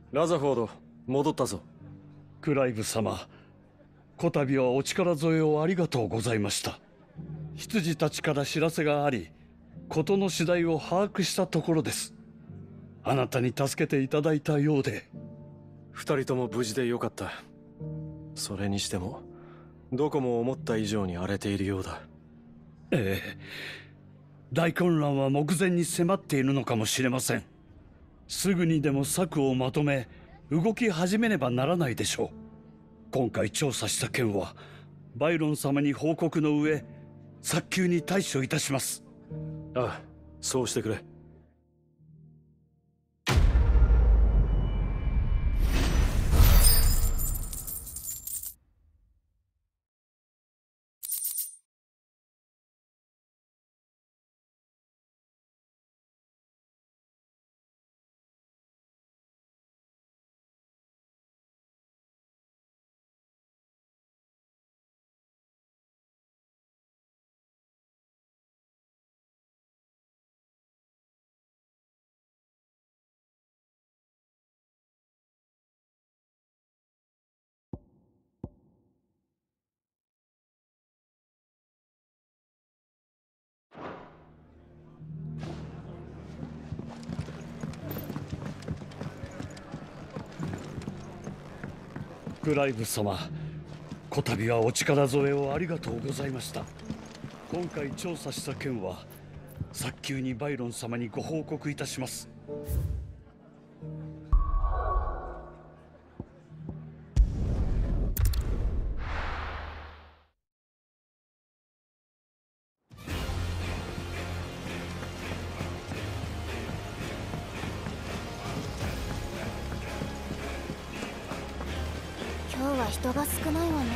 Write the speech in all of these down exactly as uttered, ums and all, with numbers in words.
ラザフォード、戻ったぞ。 クライブ様、こたびはお力添えをありがとうございました。執事たちから知らせがあり、事の次第を把握したところです。あなたに助けていただいたようで。 二人とも無事でよかった。それにしてもどこも思った以上に荒れているようだ。 ええ、大混乱は目前に迫っているのかもしれません。すぐにでも策をまとめ動き始めねばならないでしょう。今回調査した件はバイロン様に報告の上、早急に対処いたします。 ああ、そうしてくれ。 クライブ様、こたびはお力添えをありがとうございました。今回調査した件は早急にバイロン様にご報告いたします。 今日は人が少ないわね。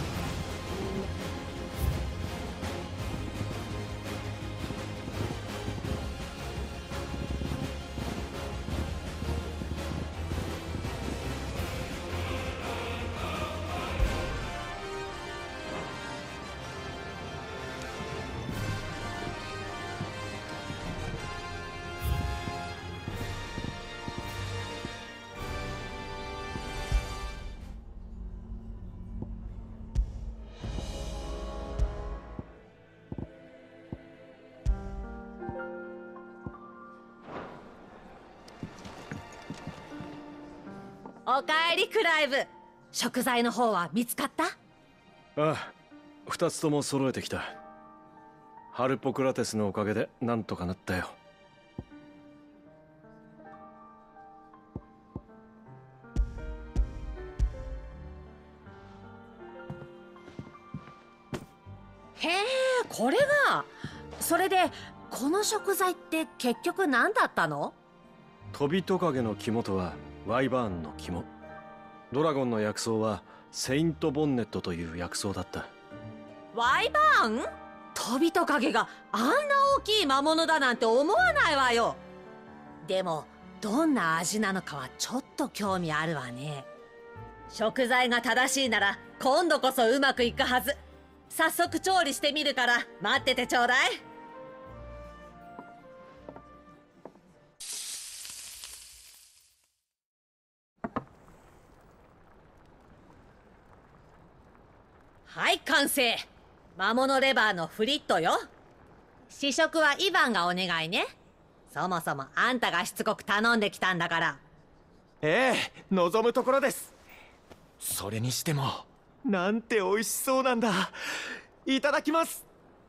おかえりクライブ。食材の方は見つかった？ ああ、二つとも揃えてきた。ハルポクラテスのおかげでなんとかなったよ。 へえ、これが。それでこの食材って結局何だったの？ トビトカゲの肝とはワイバーンの肝、ドラゴンの薬草はセイントボンネットという薬草だった。 ワイバーン？トビトカゲがあんな大きい魔物だなんて思わないわよ。でもどんな味なのかはちょっと興味あるわね。食材が正しいなら今度こそうまくいくはず。早速調理してみるから待っててちょうだい。はい、完成。魔物レバーのフリットよ。試食はイヴァンがお願いね。そもそもあんたがしつこく頼んできたんだから。 ええ、望むところです。それにしてもなんて美味しそうなんだ。いただきます。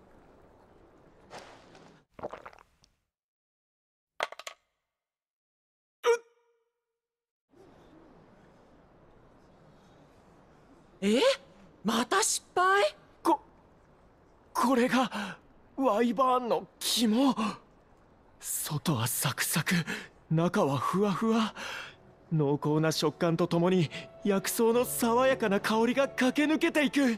え？また失敗？ ここれがワイバーンの肝。外はサクサク、中はふわふわ。濃厚な食感とともに薬草の爽やかな香りが駆け抜けていく。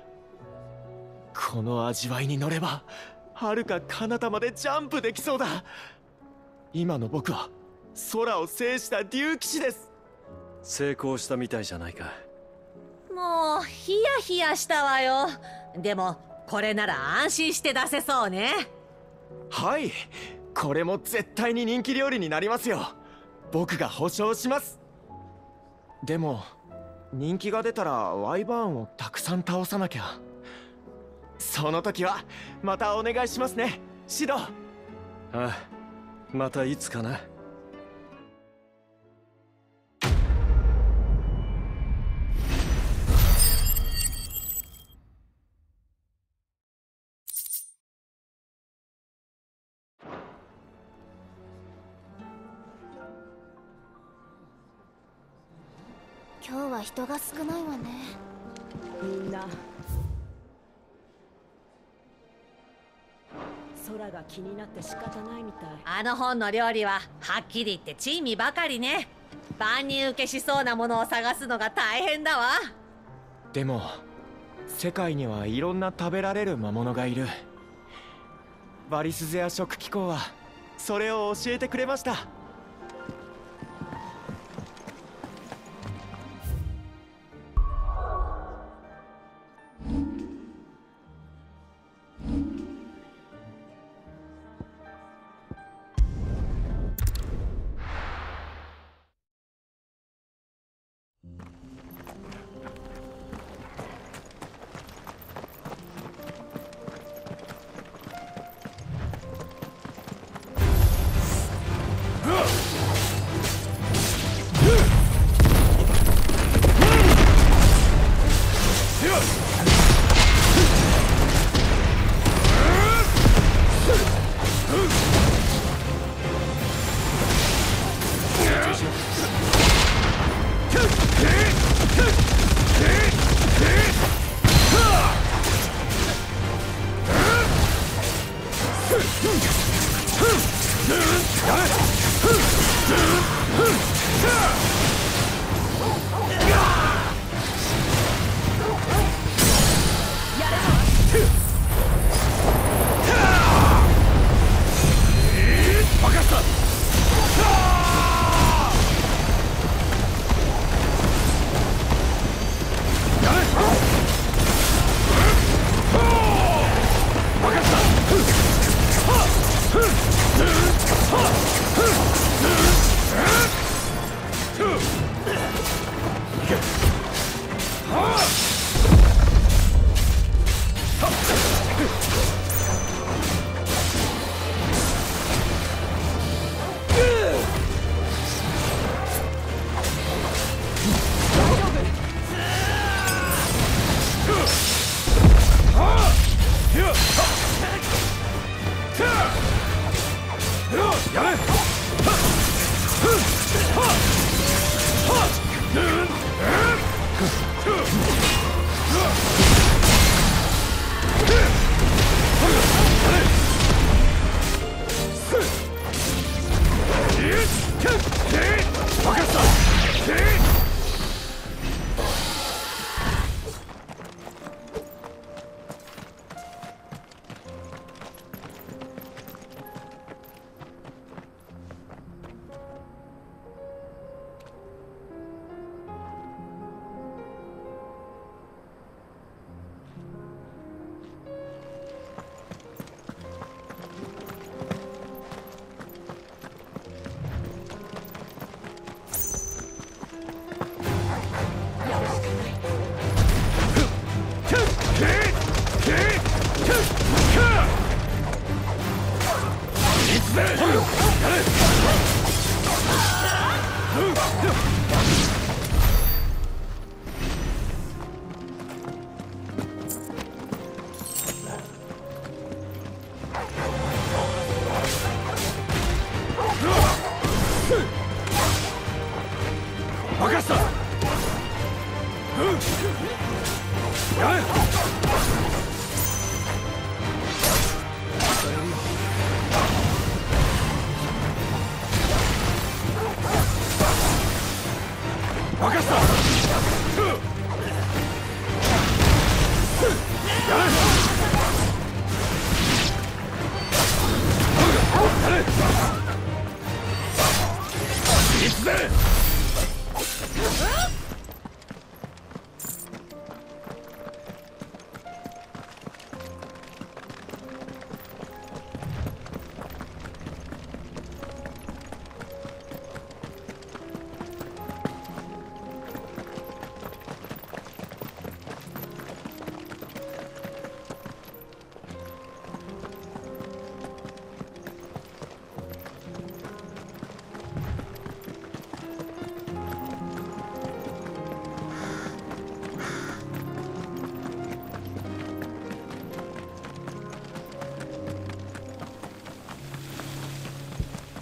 この味わいに乗れば遥か彼方までジャンプできそうだ。今の僕は空を制した竜騎士です。 成功したみたいじゃないか。 もうヒヤヒヤしたわよ。でもこれなら安心して出せそうね。 はい、これも絶対に人気料理になりますよ。僕が保証します。 でも人気が出たらワイバーンをたくさん倒さなきゃ。その時はまたお願いしますね、シド。ああ、またいつかな。 今日は人が少ないわね。 みんな空が気になって仕方ないみたい。 あの本の料理ははっきり言って珍味ばかりね。万人受けしそうなものを探すのが大変だわ。 でも世界にはいろんな食べられる魔物がいる。バリスゼア食機構はそれを教えてくれました。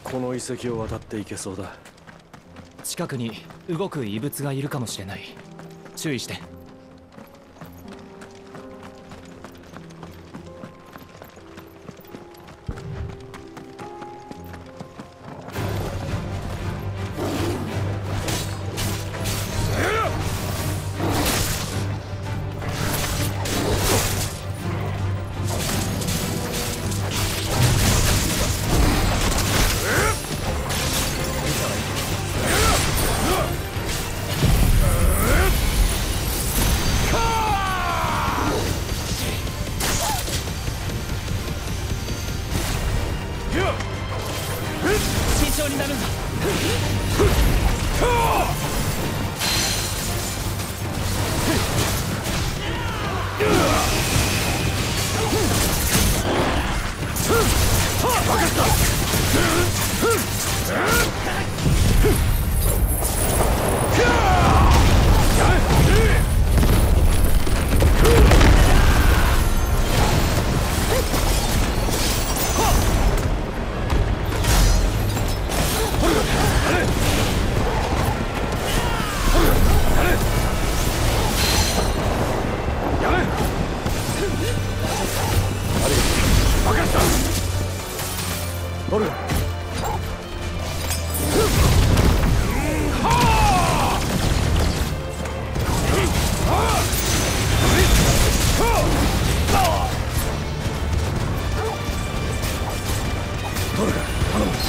この遺跡を渡っていけそうだ。 近くに動く異物がいるかもしれない。注意して。慎重になるんだ。 オルガ。トルガ、頼む。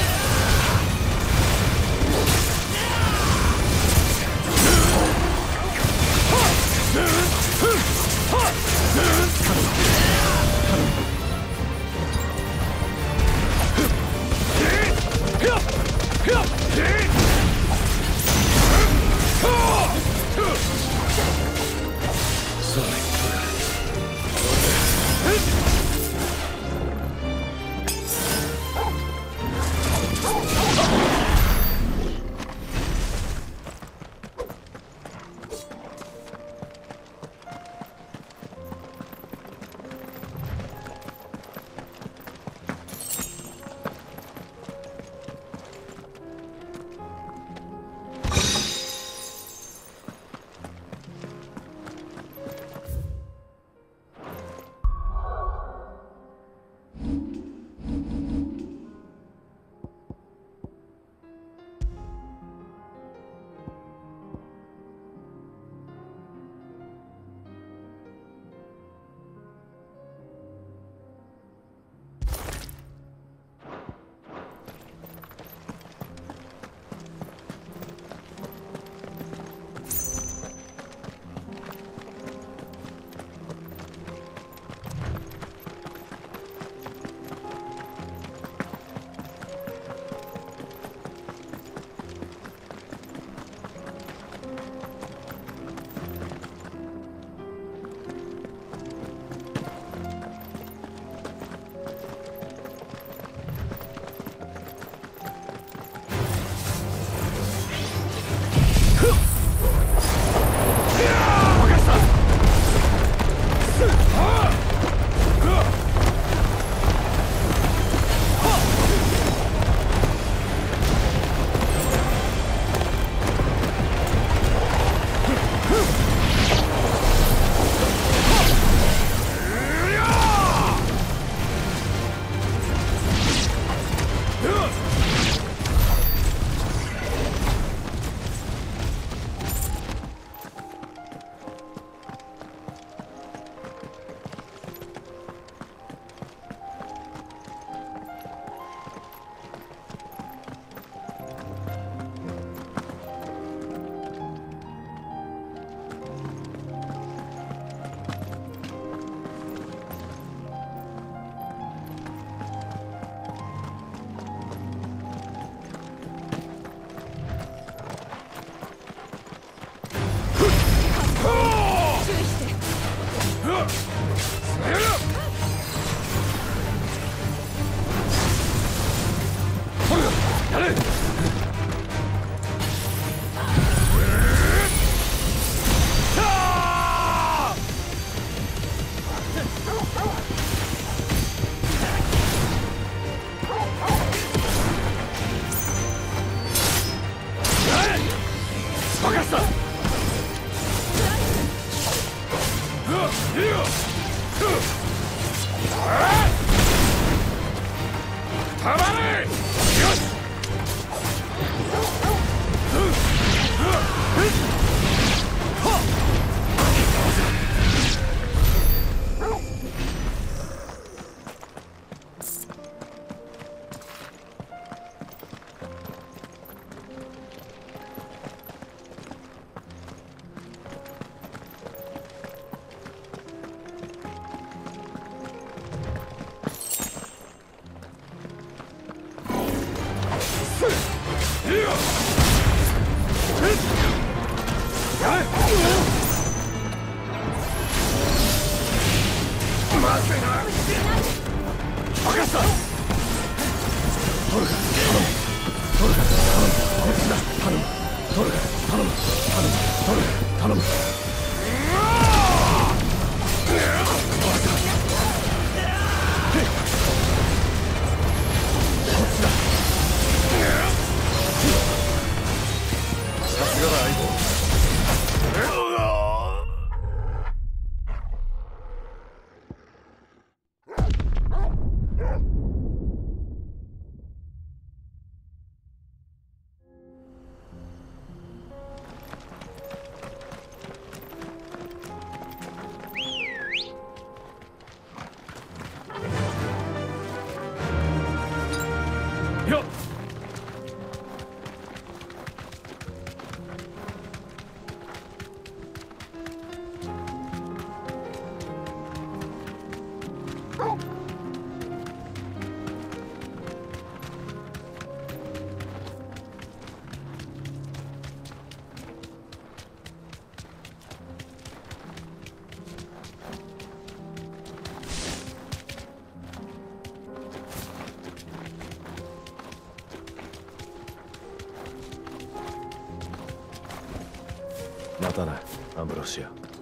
またな、アンブロシア。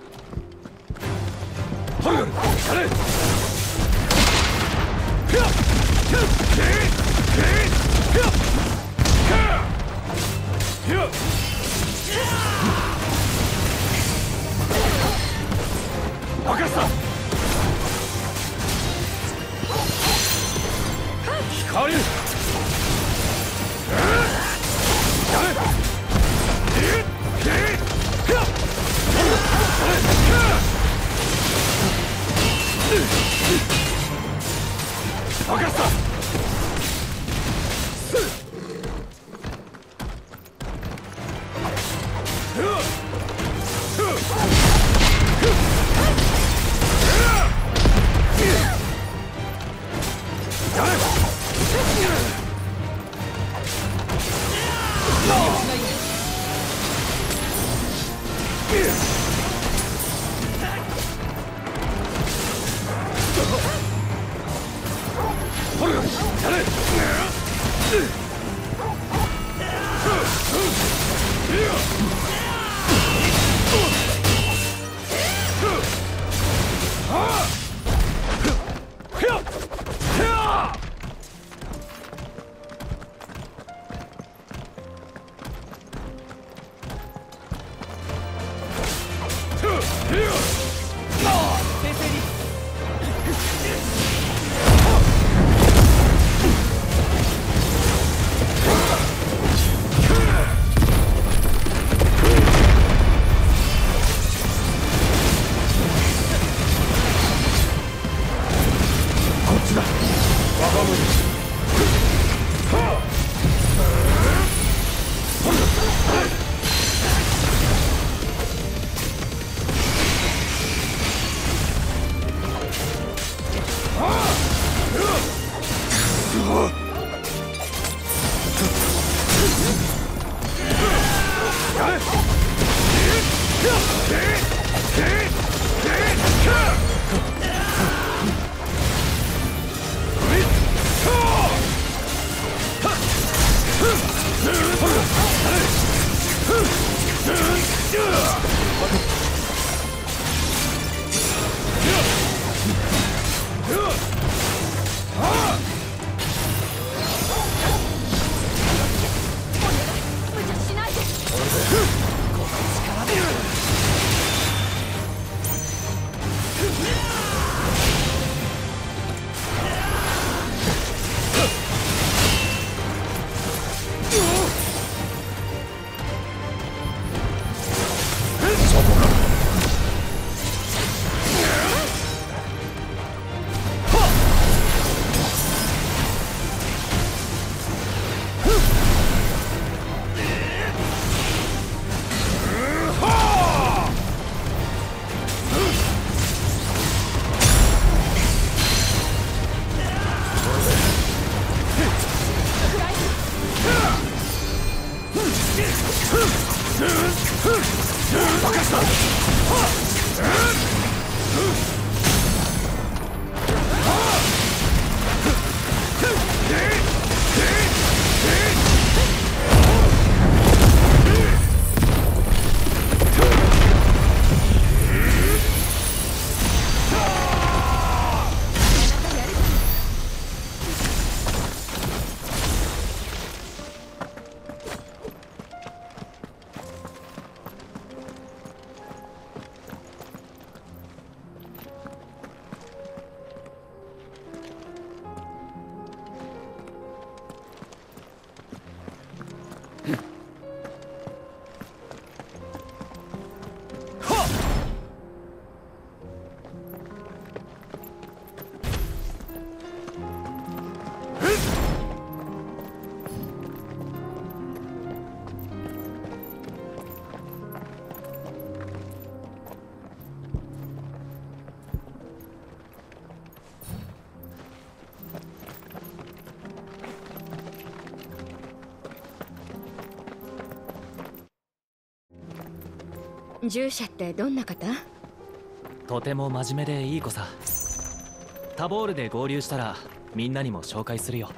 トルガル、やれ。任せた。光る。任せた。 従者ってどんな方？ とても真面目でいい子さ。タボールで合流したらみんなにも紹介するよ。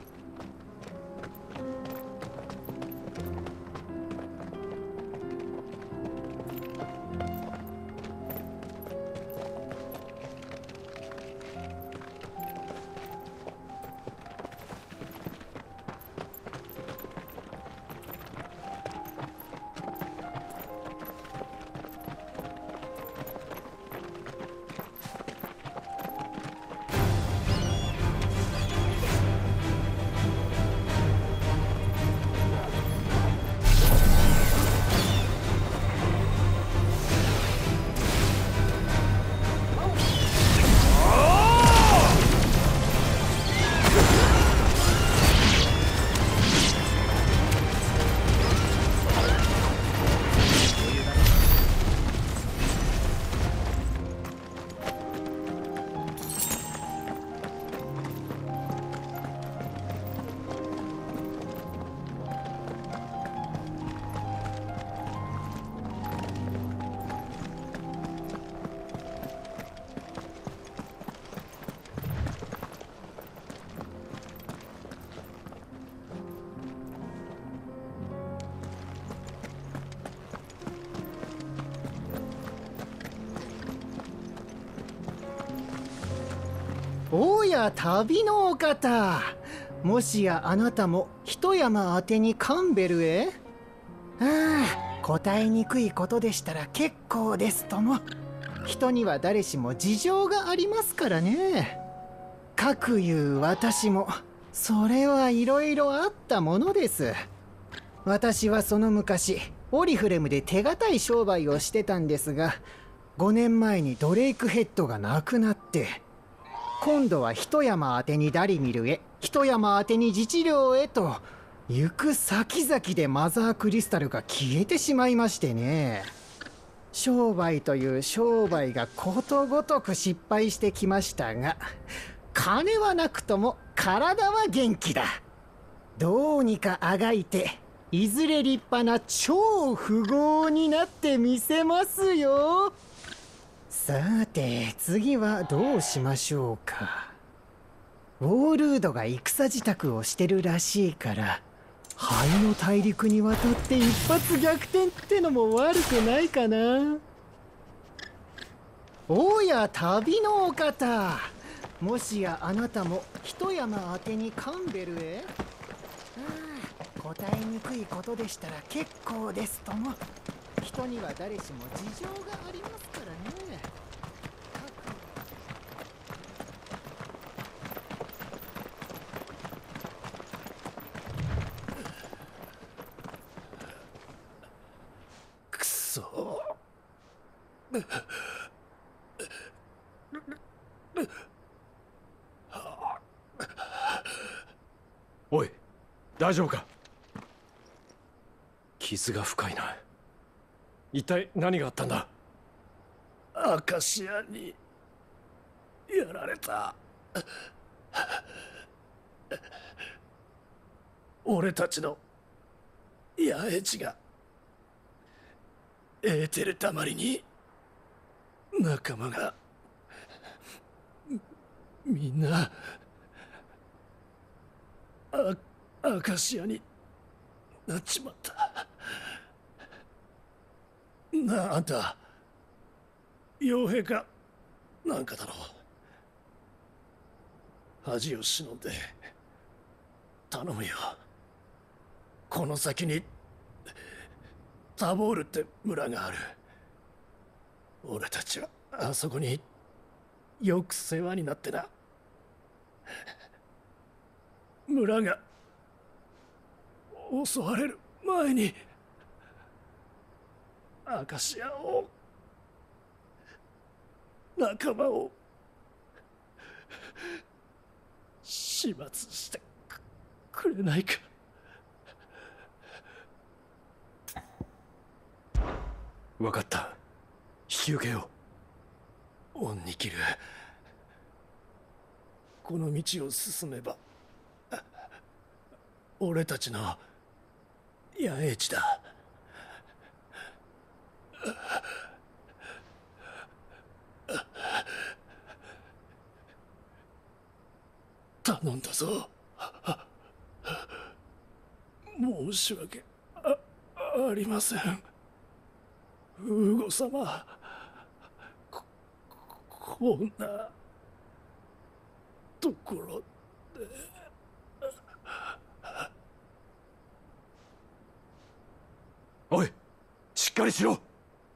おや旅のお方、もしやあなたも一山宛てにカンベルへ？ああ、答えにくいことでしたら結構ですとも。人には誰しも事情がありますからね。かくいう私もそれはいろいろあったものです。私はその昔オリフレムで手堅い商売をしてたんですが、ごねんまえにドレイクヘッドが亡くなって、今度は一山宛てにダリミルへ、一山宛てに自治領へと行く先々でマザークリスタルが消えてしまいましてね。商売という商売がことごとく失敗してきましたが、金はなくとも体は元気だ。どうにかあがいていずれ立派な超富豪になってみせますよ。さて次はどうしましょうか。ウォールードが戦支度をしてるらしいから、灰の大陸に渡って一発逆転ってのも悪くないかな。おや旅のお方、もしやあなたも一山宛てにカンベルへ？ああ、答えにくいことでしたら結構ですとも。人には誰しも事情がありますからね。 くそ。 おい、大丈夫か？傷が深いな。一体何があったんだ？ アカシアにやられた。俺たちの野営地がエーテルたまりに仲間がみんなあアカシアになっちまった。なあ、あんた傭兵かなんかだろう。恥を忍んで頼むよ。この先にタボールって村がある。俺たちはあそこによく世話になってな。村が襲われる前にアカシアを仲間を始末してくれないか。 分かった。引き受けよう。オンニキル、この道を進めば俺たちの野営地だ。頼んだぞ。申し訳 あ, ありません。ウーゴ様、こ, こんなところで。 おい、しっかりしろ。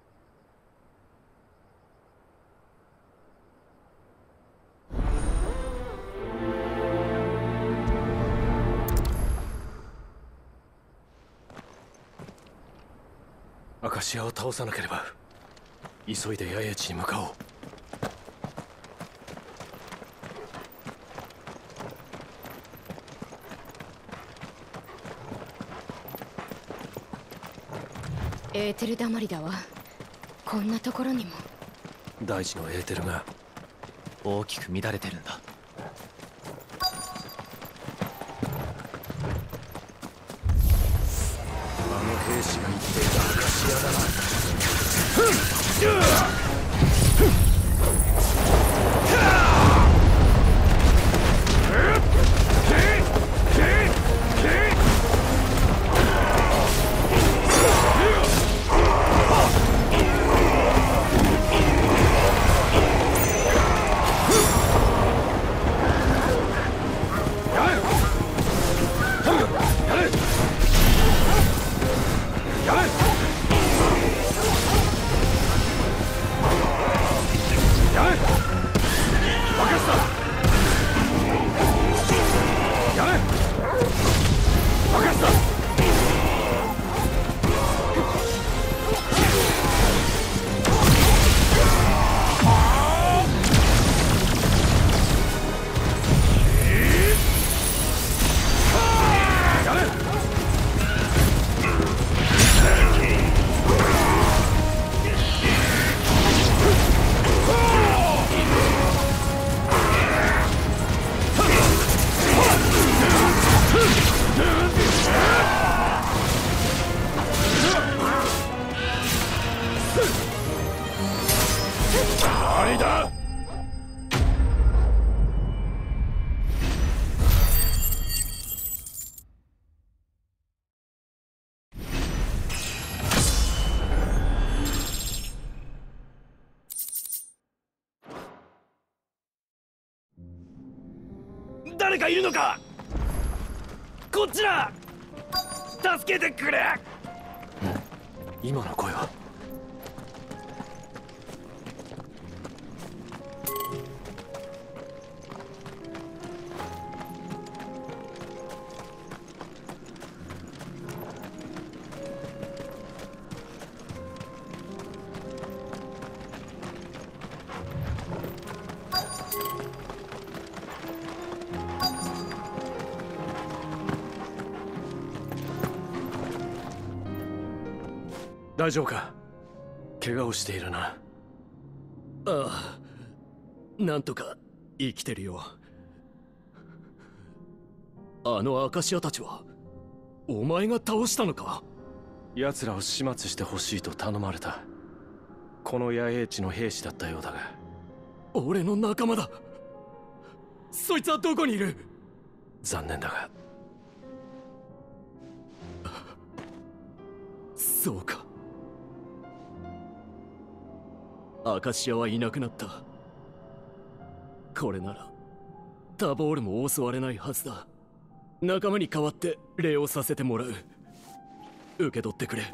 アカシアを倒さなければ急いで野営地に向かおう。 エーテルだまりだわ。こんなところにも。 大地のエーテルが大きく乱れてるんだ。 あの兵士が言っていたアカシアだな。 誰かいるのか。こっちだ。助けてくれ。 今の声は。大丈夫か。怪我をしているな。 ああ、なんとか生きてるよ。あのアカシアたちはお前が倒したのか。 奴らを始末してほしいと頼まれた。この野営地の兵士だったようだが。 俺の仲間だ。そいつはどこにいる？ 残念だが。 そうか。アカシアはいなくなった。これならタボールも襲われないはずだ。仲間に代わって礼をさせてもらう。受け取ってくれ。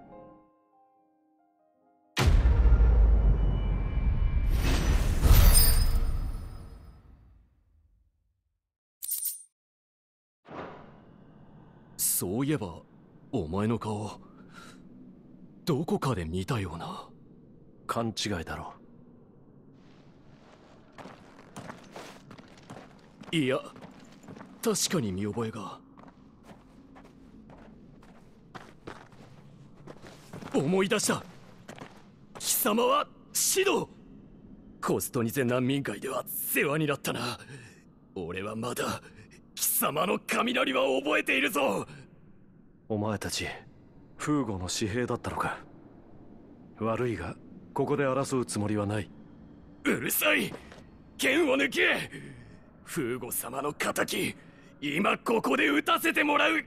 そういえばお前の顔どこかで見たような。 勘違いだろう。いや確かに見覚えが。思い出した。貴様はシド。コストニゼ難民会では世話になったな。俺はまだ貴様の雷は覚えているぞ。 お前たちフーゴの私兵だったのか。悪いがここで争うつもりはない。 うるさい。剣を抜け。フーゴ様の仇今ここで撃たせてもらう。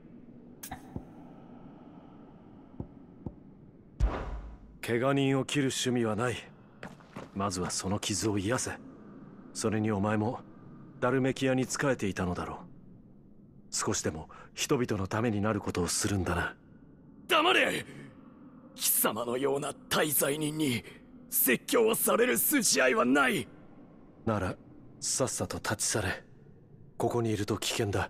怪我人を切る趣味はない。まずはその傷を癒せ。それにお前もダルメキアに仕えていたのだろう。少しでも人々のためになることをするんだな。 黙れ。貴様のような大罪人に説教をされる筋合いはない。 ならさっさと立ち去れ。ここにいると危険だ。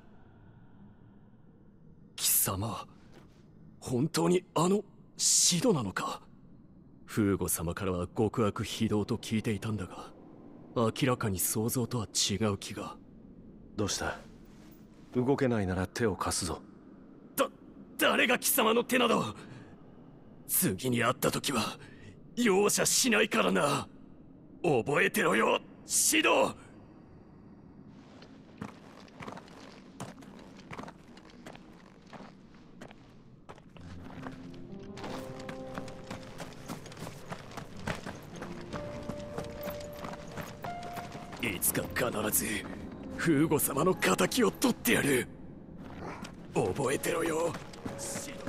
貴様本当にあのシドなのか。フーゴ様からは極悪非道と聞いていたんだが、明らかに想像とは違う気が。 どうした？動けないなら手を貸すぞ。 だ誰が貴様の手など。次に会った時は容赦しないからな。覚えてろよシド。いつか必ずフーゴ様の仇を取ってやる。覚えてろよシド。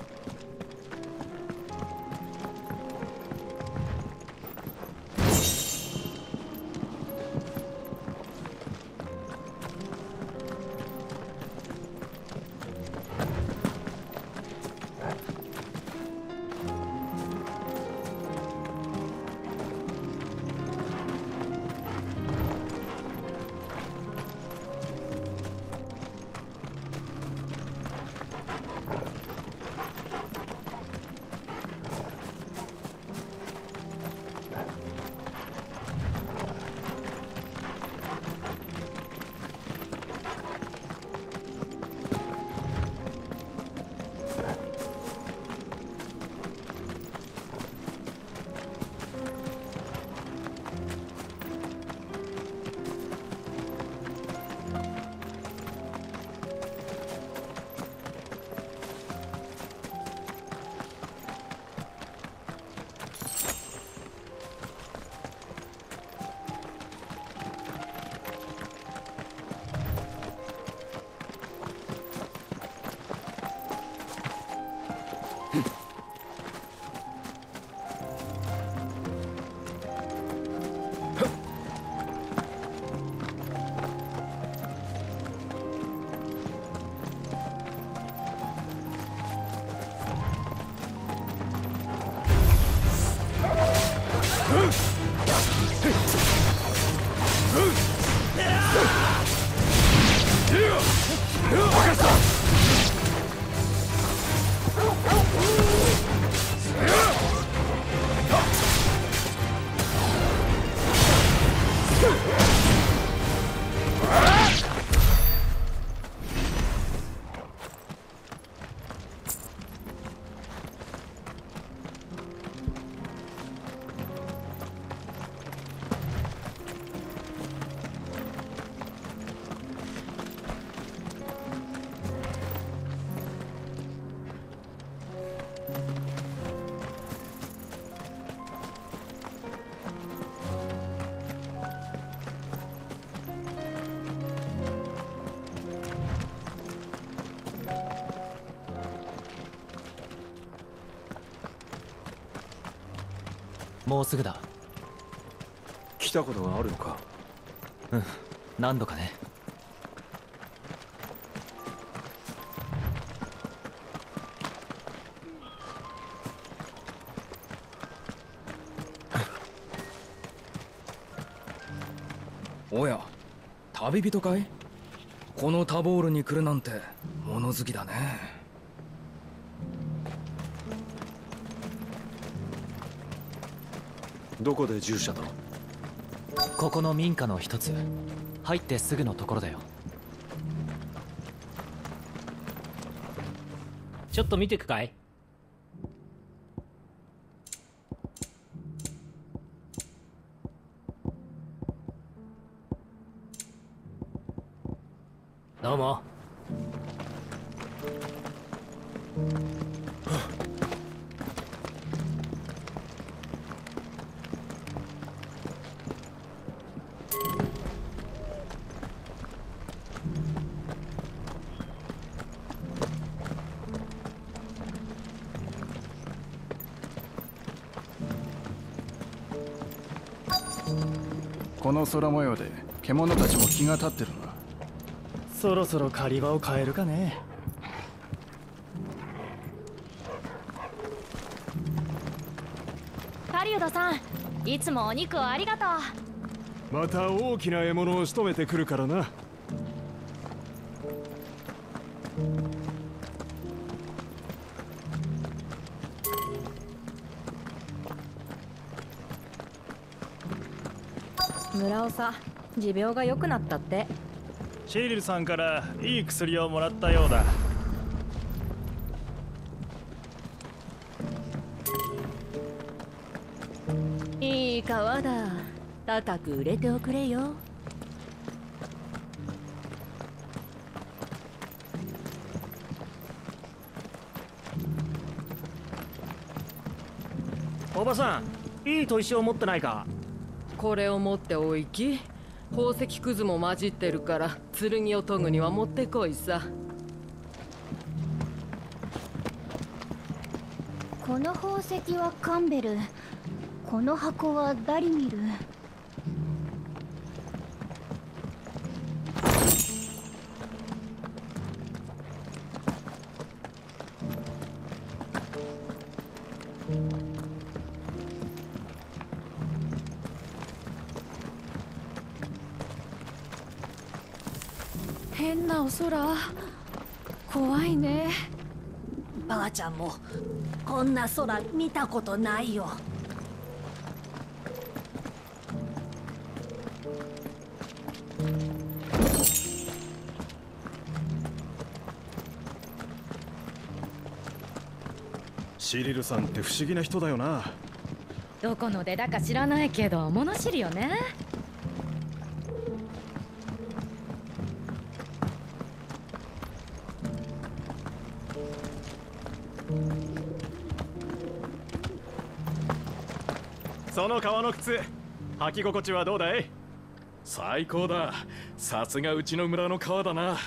もうすぐだ。 来たことがあるのか？ うん、何度かね。 おや、旅人かい？このタボールに来るなんて物好きだね。 どこで従者だ？ ここの民家の一つ、入ってすぐのところだよ。 ちょっと見てくかい？どうも。 この空模様で獣たちも気が立ってるな。 そろそろ狩り場を変えるかね。 狩人さん、いつもお肉をありがとう。 また大きな獲物を仕留めてくるからな。 村尾さ、持病が良くなったって。 シーリルさんからいい薬をもらったようだ。 いい川だ。高く売れておくれよ。 おばさん、いい砥石を持ってないか？ これを持っておいき。宝石くずも混じってるから剣を研ぐにはもってこいさ。 この宝石はカンベル、この箱はダリミル。 変なお空、怖いね。 ばあちゃんもこんな空見たことないよ。 シリルさんって不思議な人だよな。 どこの出だか知らないけど物知りよね。 その革の靴、履き心地はどうだい？ 最高だ。さすがうちの村の革だな。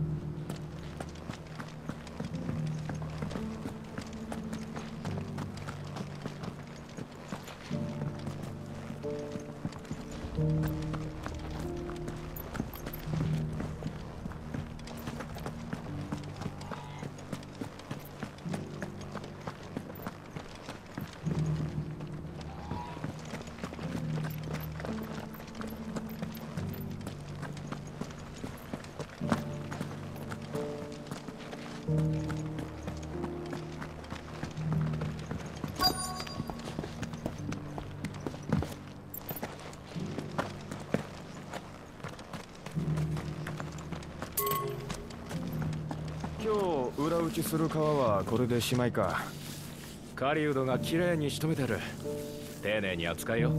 今日裏打ちする革はこれでしまいか。狩人がきれいに仕留めてる。丁寧に扱いよ。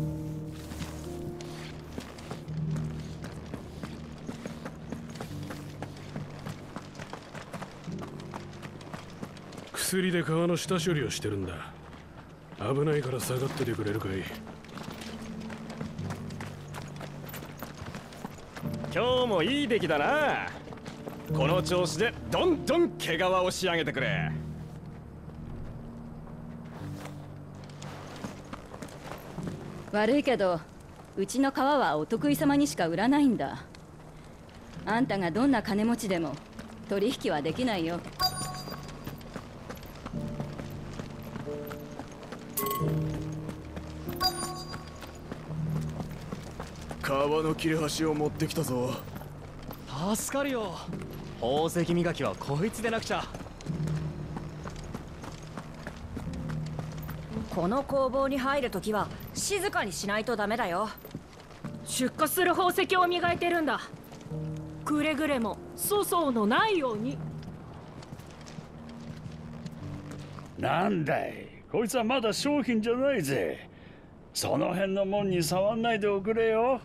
釣りで川の下処理をしてるんだ。危ないから下がっててくれるかい。 今日もいい出来だな。この調子でどんどん毛皮を仕上げてくれ。 悪いけどうちの皮はお得意様にしか売らないんだ。あんたがどんな金持ちでも取引はできないよ。 川の切れ端を持ってきたぞ。 助かるよ。宝石磨きはこいつでなくちゃ。 この工房に入るときは静かにしないとダメだよ。 出荷する宝石を磨いてるんだ。くれぐれも粗相のないように。 なんだい、こいつはまだ商品じゃないぜ。その辺のもんに触んないでおくれよ。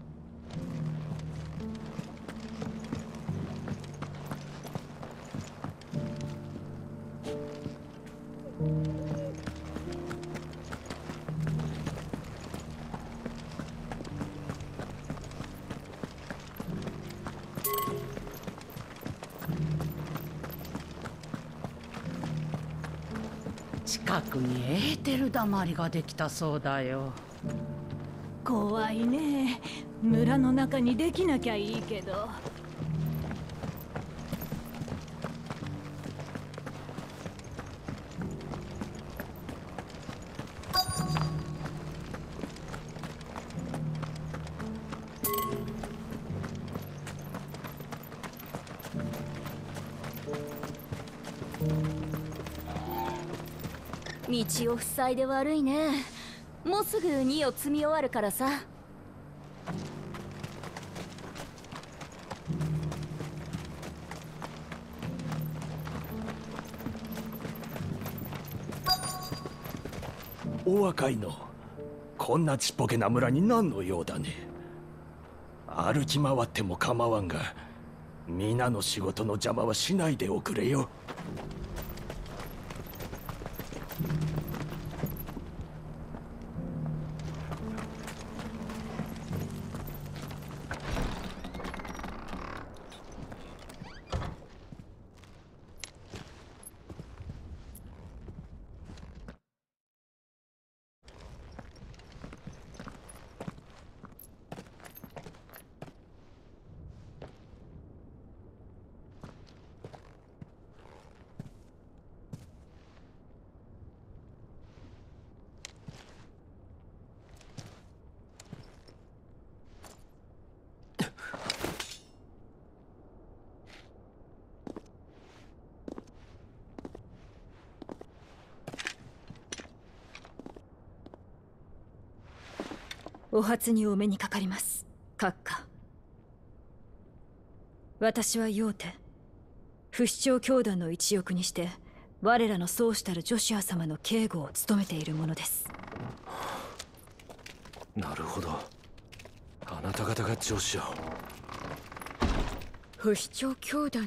近くにエーテルだまりができたそうだよ。 怖いね。村の中にできなきゃいいけど。 道を塞いで悪いね。もうすぐ荷を積み終わるからさ。 お若いの、こんなちっぽけな村に何の用だね。歩き回っても構わんが、皆の仕事の邪魔はしないでおくれよ。 お初にお目にかかります、閣下。私はヨーテ、不死鳥教団の一翼にして我らの宗主たるジョシュア様の警護を務めているものです。 なるほど、あなた方がジョシュアを。 不死鳥教団って。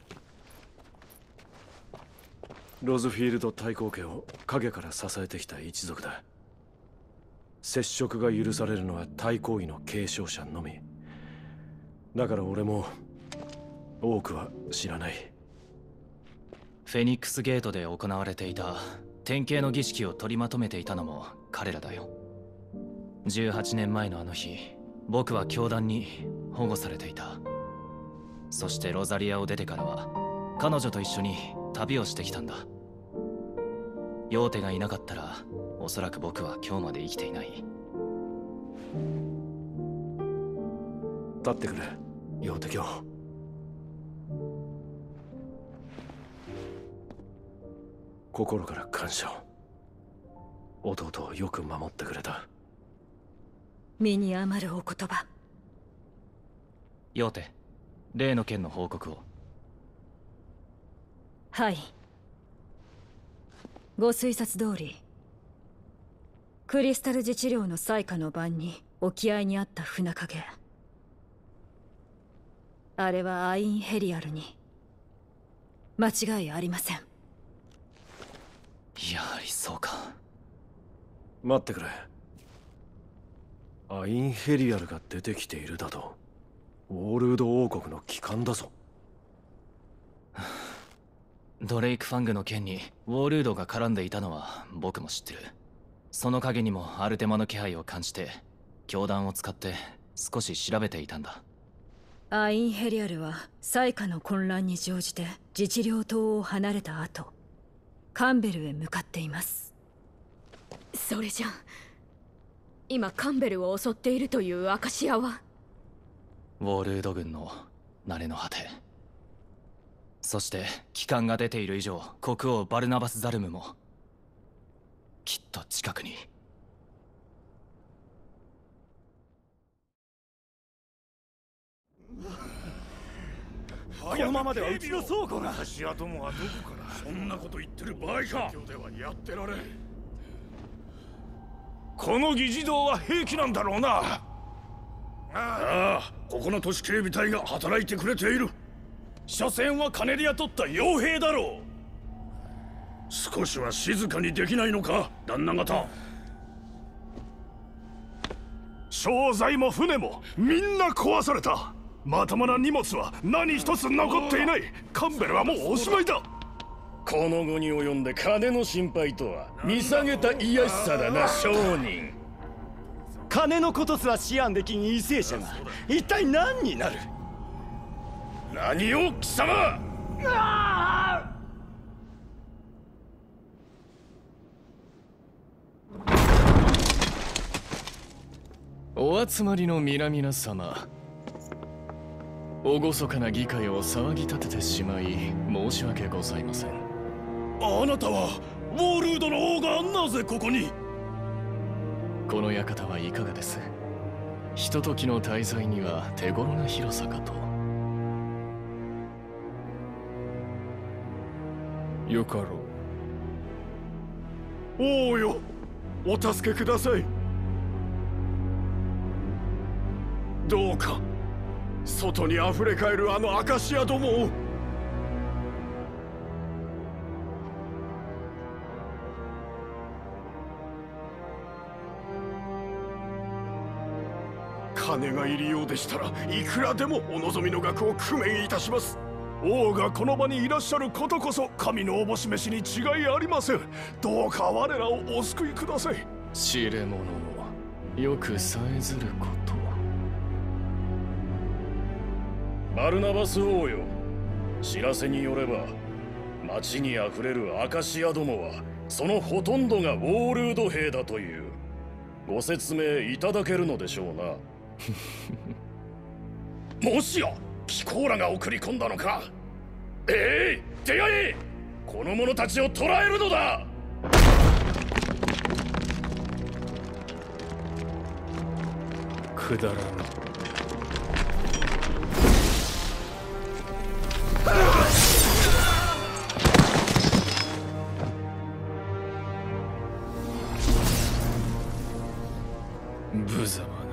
ロズフィールド太閤家を陰から支えてきた一族だ。接触が許されるのは太閤位の継承者のみ。だから俺も多くは知らない。 フェニックスゲートで行われていた典型の儀式を取りまとめていたのも彼らだよ。じゅうはちねんまえのあの日、僕は教団に保護されていた。そしてロザリアを出てからは彼女と一緒に旅をしてきたんだ。ヨーテがいなかったらおそらく僕は今日まで生きていない。 立ってくれ、ヨーテ教。心から感謝を。弟をよく守ってくれた。 身に余るお言葉。 ヨーテ、例の件の報告を。 はい。ご推察通り、クリスタル自治領の災禍の晩に沖合にあった船影、あれはアインヘリアルに間違いありません。 やはりそうか。 待ってくれ。アインヘリアルが出てきているだと。ウォールード王国の旗艦だぞ。 ドレイク・ファングの件にウォールードが絡んでいたのは僕も知ってる。その陰にもアルテマの気配を感じて教団を使って少し調べていたんだ。 アインヘリアルは災禍の混乱に乗じて自治領島を離れた後、カンベルへ向かっています。 それじゃ今カンベルを襲っているというアカシアはウォールード軍の慣れの果て。そして旗艦が出ている以上、国王バルナバス・ザルムもきっと近くに。 このままではうちの倉庫が。 足跡もはどこから。そんなこと言ってる場合か。今日ではやってられん。この議事堂は兵器なんだろうな。ああ、ここの都市警備隊が働いてくれている。所詮は金で雇った傭兵だろう。少しは静かにできないのか、旦那方。商材も船もみんな壊された。まともな荷物は何一つ残っていない。カンベルはもうおしまいだ。 この後に及んで金の心配とは見下げた卑しさだな、商人。 金のことすら思案できん為政者が一体何になる。 何を貴様。 お集まりの皆々様、厳かな議会を騒ぎ立ててしまい申し訳ございません。 あなたはウォールードの王がなぜここに。 この館はいかがです？ひとときの滞在には手頃な広さかと。 よかろう。王よ、お助けください。どうか外にあふれかえるあのアカシアどもを。金が入りようでしたらいくらでもお望みの額を工面いたします。王がこの場にいらっしゃることこそ神のおぼし飯に違いありません。どうか我らをお救いください。 知れ者のよくさえずること。 バルナバス王よ、知らせによれば町にあふれるアカシアどもはそのほとんどがウォールード兵だという。ご説明いただけるのでしょうな。もしや貴公らが送り込んだのか。ええー、手合い、この者たちを捕らえるのだ。 くだらぬ。無様な。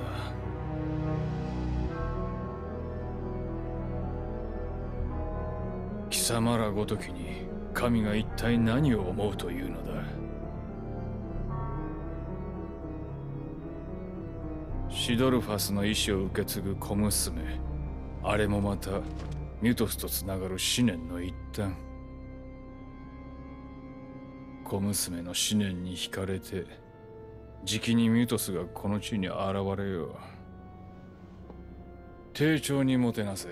貴様らごときに神が一体何を思うというのだ。シドルファスの意志を受け継ぐ小娘、あれもまたミュトスとつながる思念の一端。小娘の思念に惹かれてじきにミュトスがこの地に現れよう。丁重にもてなせ。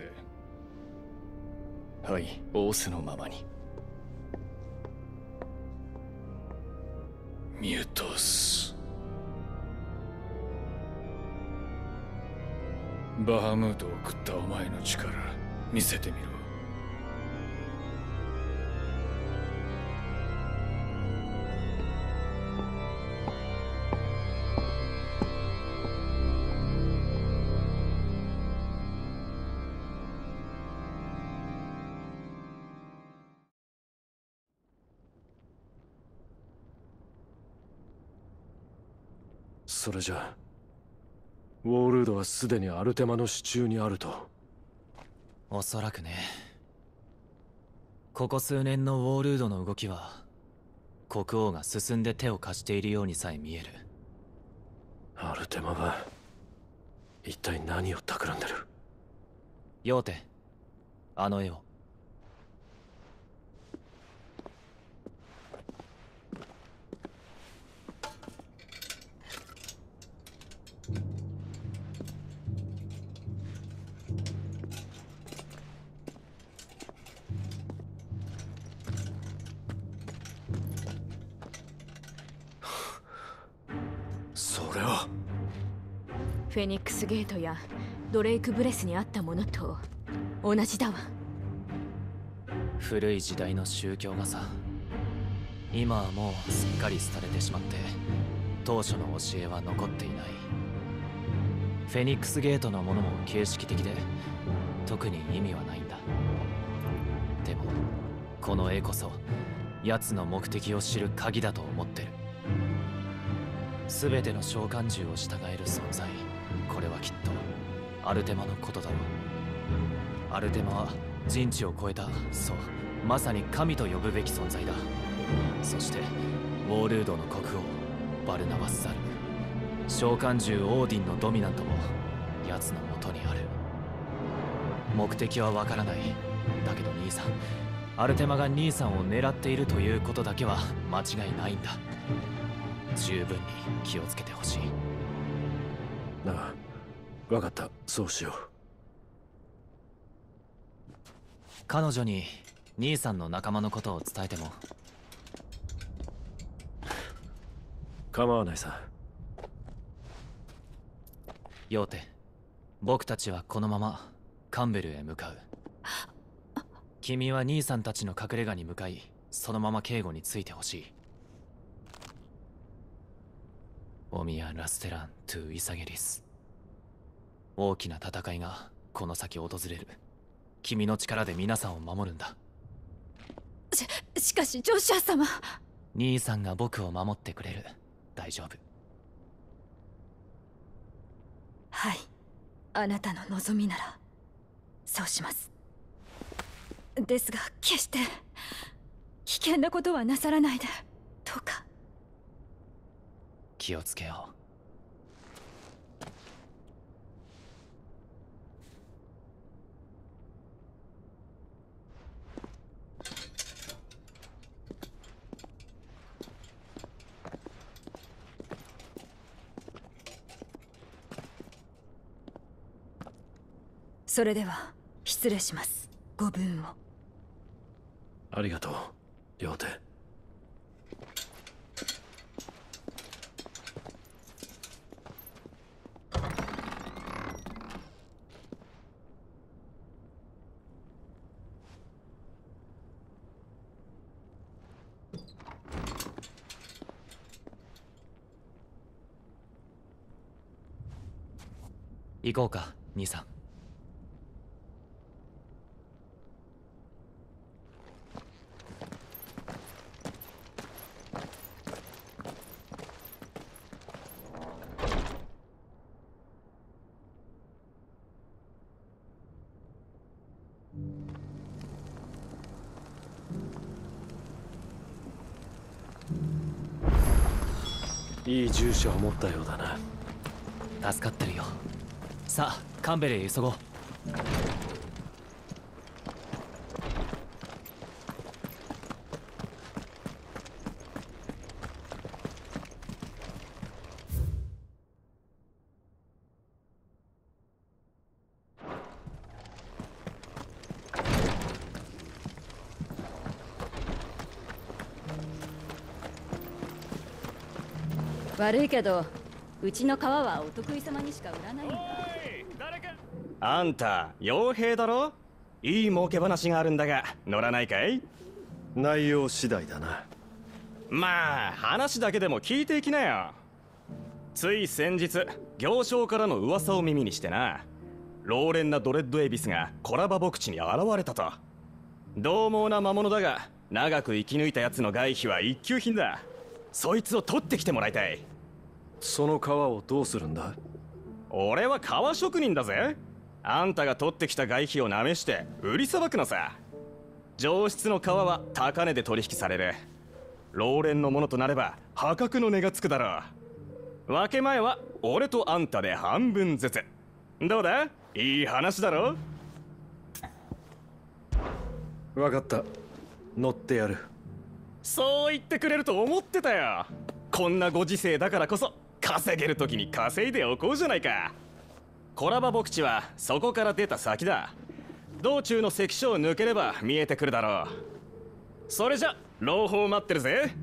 はい、仰せのままに。 ミュトス。バハムートを食ったお前の力見せてみろ。 それじゃウォールードはすでにアルテマの手中にあると。 おそらくね。ここ数年のウォールードの動きは国王が進んで手を貸しているようにさえ見える。 アルテマは一体何を企んでる？ ヨーテ、あの絵を。 それはフェニックスゲートやドレイクブレスにあったものと同じだわ。 古い時代の宗教がさ、今はもうすっかり廃れてしまって当初の教えは残っていない。フェニックスゲートのものも形式的で特に意味はないんだ。でもこの絵こそ奴の目的を知る鍵だと思ってる。全ての召喚獣を従える存在、これはきっとアルテマのことだろう。アルテマは人知を超えた、そう、まさに神と呼ぶべき存在だ。そしてウォールードの国王バルナバス・ザルム、召喚獣オーディンのドミナントも奴のもとにある。目的はわからない。だけど兄さん、アルテマが兄さんを狙っているということだけは間違いないんだ。十分に気をつけてほしい。 ああ、わかった。そうしよう。 彼女に兄さんの仲間のことを伝えても。 構わないさ。 ヨーテ、僕たちはこのままカンベルへ向かう。君は兄さんたちの隠れ家に向かい、そのまま警護についてほしい。オミア・ラステラン・トゥ・イサゲリス。大きな戦いがこの先訪れる。君の力で皆さんを守るんだ。 し、しかしジョシュア様。 兄さんが僕を守ってくれる。大丈夫。 はい、あなたの望みならそうします。ですが決して危険なことはなさらないで、どうか。 気をつけよう。 それでは失礼します。ご分を。 ありがとう、ヨーテ。 行こうか、兄さん。 いい従者を持ったようだな。 助かってるよ。さあ、カンベルへ急ごう。 悪いけどうちの川はお得意様にしか売らないんだ。 あんた傭兵だろ。いい儲け話があるんだが乗らないかい？ 内容次第だな。 まあ話だけでも聞いていきなよ。つい先日行商からの噂を耳にしてな、老練なドレッドエビスがコラバ牧地に現れたと。獰猛な魔物だが長く生き抜いたやつの外皮は一級品だ。そいつを取ってきてもらいたい。 その皮をどうするんだ？ 俺は皮職人だぜ。あんたが取ってきた外皮をなめして売りさばくのさ。上質の皮は高値で取引される。 老練のものとなれば破格の値がつくだろう。分け前は俺とあんたで半分ずつ。どうだ、いい話だろ。 分かった、乗ってやる。 そう言ってくれると思ってたよ。こんなご時世だからこそ稼げる時に稼いでおこうじゃないか。コラバ牧地はそこから出た先だ。道中の関所を抜ければ見えてくるだろう。それじゃ朗報待ってるぜ。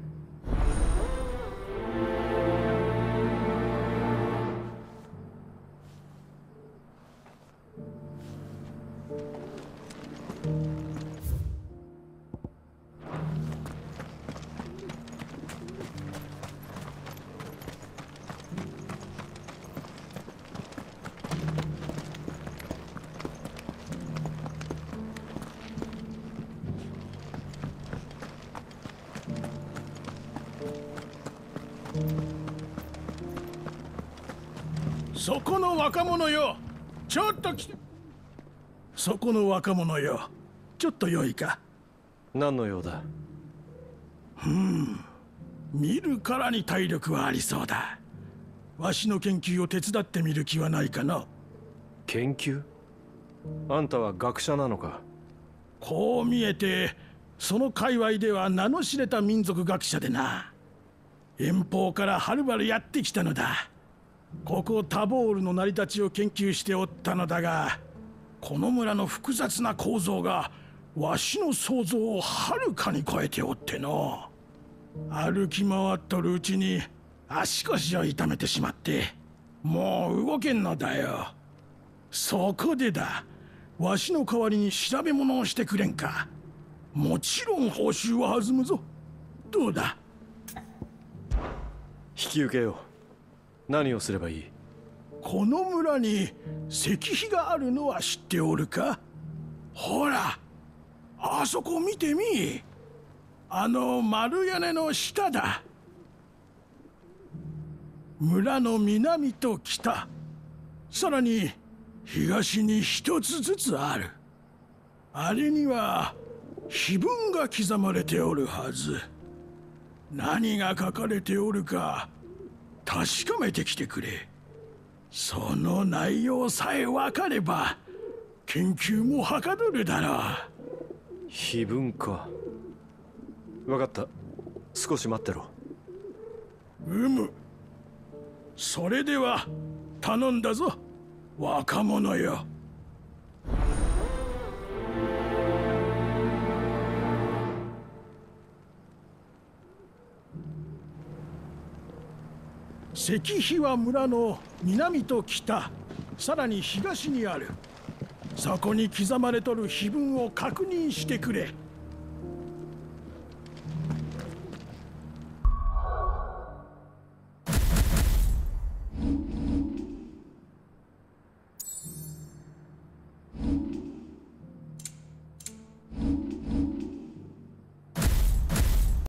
そこの若者よ、ちょっと来て。そこの若者よ、ちょっとよいか。 何の用だ。 ふん、見るからに体力はありそうだ。わしの研究を手伝ってみる気はないかな。 研究？あんたは学者なのか。 こう見えてその界隈では名の知れた民族学者でな。遠方からはるばるやってきたのだ。ここタボールの成り立ちを研究しておったのだが、この村の複雑な構造がわしの想像をはるかに超えておっての。歩き回っとるうちに足腰を痛めてしまってもう動けんのだよ。そこでだ、わしの代わりに調べ物をしてくれんか。もちろん報酬は弾むぞ。どうだ。 引き受けよう。何をすればいい？ この村に石碑があるのは知っておるか？ほら、あそこ見てみ。あの丸屋根の下だ。村の南と北、さらに東に一つずつある。あれには碑文が刻まれておるはず。何が書かれておるか確かめてきてくれ。その内容さえ分かれば研究もはかどるだろう。 碑文か。分かった、少し待ってろ。 うむ。それでは頼んだぞ、若者よ。石碑は村の南と北、さらに東にある。そこに刻まれとる碑文を確認してくれ。